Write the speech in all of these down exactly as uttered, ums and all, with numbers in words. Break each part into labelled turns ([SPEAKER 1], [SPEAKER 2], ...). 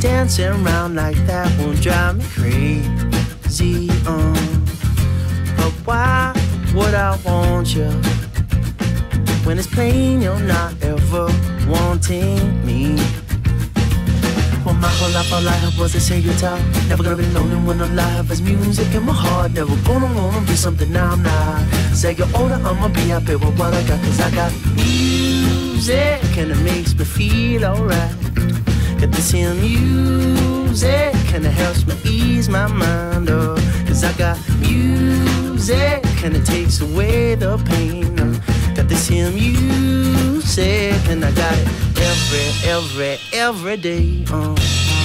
[SPEAKER 1] dancing around like that won't drive me crazy, um. But why would I want you when it's plain you're not ever wanting me? Well, my whole life all I have was to say your talk. Never gonna be lonely when I'm live as music in my heart. Never gonna wanna be something I'm not. Say you're older, I'ma be happy with what I got. Cause I got music and it makes me feel alright. Got this here music and it helps me ease my mind, oh. Cause I got music and it takes away the pain, oh. Got this here music and I got it every, every, every day, uh.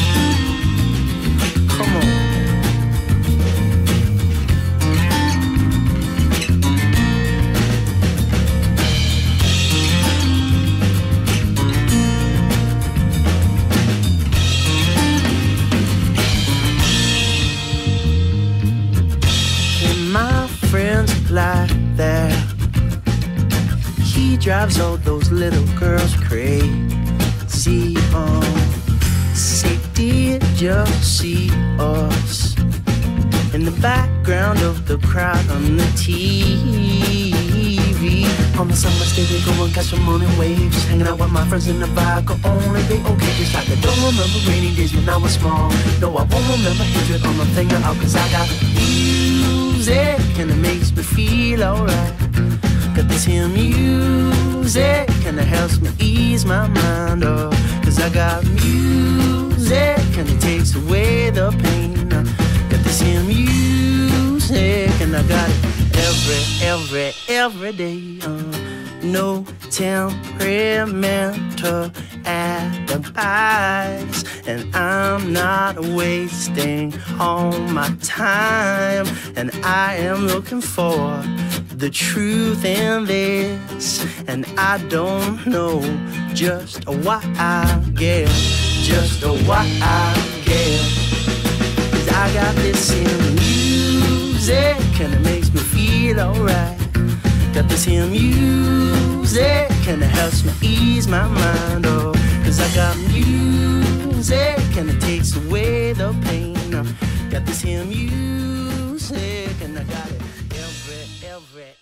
[SPEAKER 1] Come on. And my friends like that. He drives all those little girls crazy, um. Say, did you see us in the background of the crowd on the T V? On the summer day we go and catch some morning waves, hanging out with my friends in the vibe, go only be okay. Just like I don't remember rainy days when I was small. No, I won't remember hatred on the finger out. Cause I got music and it makes me feel alright. Got this here music and it helps me ease my mind, oh. Cause I got music and it takes away the pain. Got this here music and I got it every, every, every day, uh. No temperamental advice, and I'm not wasting all my time. And I am looking for the truth in this, and I don't know just what I get, just what I get. Cause I got this in music and it makes me feel alright. Got this here music and it helps me ease my mind, oh. Cause I got music and it takes away the pain. Got this here music and I got it every, every